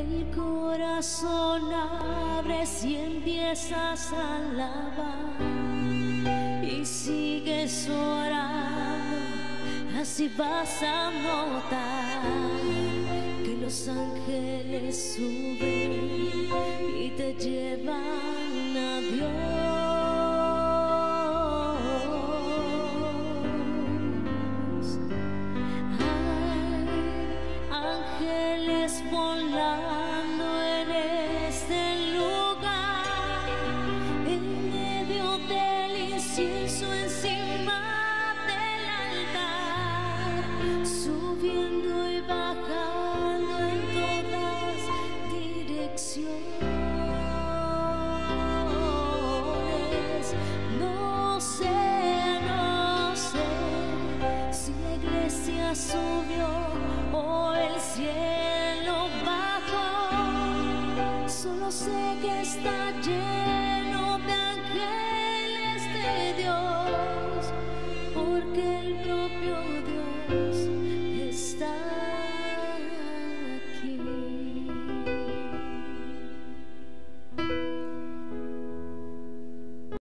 el corazón abres y empiezas a alabar y sigues orando, así vas a notar que los ángeles suben y te llevan a Dios. Hay ángeles volando en este lugar, en medio del incienso, encima del altar, subiendo y bajando en todas direcciones. No sé si la iglesia subió o el cielo bajó, solo sé que está lleno